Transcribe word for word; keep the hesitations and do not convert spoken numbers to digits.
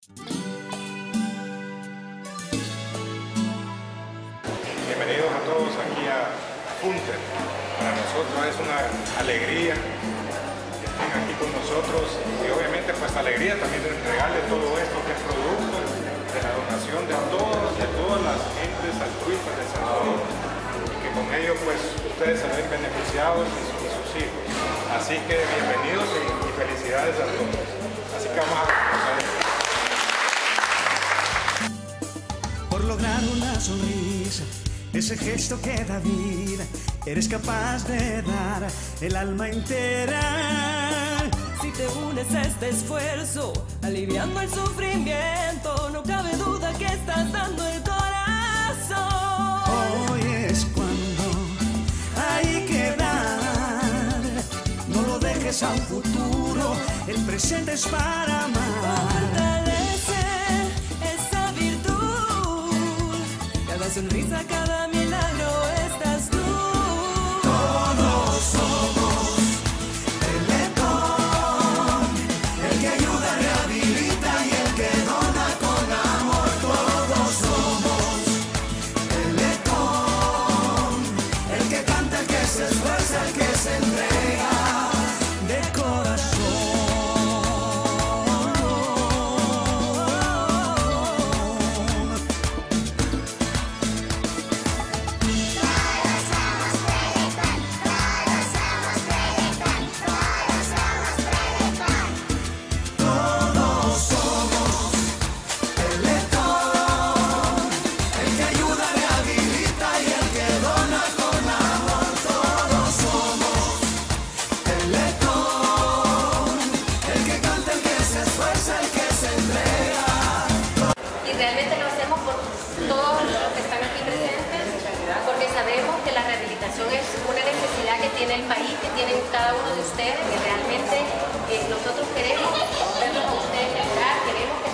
Bienvenidos a todos aquí a Funter. Para nosotros es una alegría que estén aquí con nosotros y obviamente pues alegría también de entregarle todo esto que es producto de la donación de todos, de todas las gentes altruistas de El Salvador y que con ello pues ustedes se ven beneficiados y sus, y sus hijos. Así que bienvenidos y, y felicidades a todos. Así que vamos a comenzar. Por lograr una sonrisa, ese gesto que da vida, eres capaz de dar el alma entera. Si te unes a este esfuerzo, aliviando el sufrimiento, no cabe duda que estás dando el corazón. Hoy es cuando hay que dar, no lo dejes a un futuro, el presente es para amar. Fortalece esa virtud, cada sonrisa, cada milagro estás tú. Todos somos Teletón, el que ayuda, rehabilita y el que dona con amor. Todos somos Teletón, el que canta, el que se esfuerza, el que se entrega de corazón. Realmente lo hacemos por todos los que están aquí presentes, porque sabemos que la rehabilitación es una necesidad que tiene el país, que tienen cada uno de ustedes, que realmente eh, nosotros queremos verlos a ustedes mejorar, queremos que